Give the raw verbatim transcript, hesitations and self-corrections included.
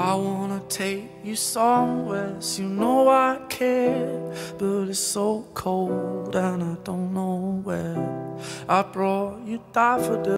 I wanna take you somewhere, so you know I care, but it's so cold and I don't know where. I brought you daffodils.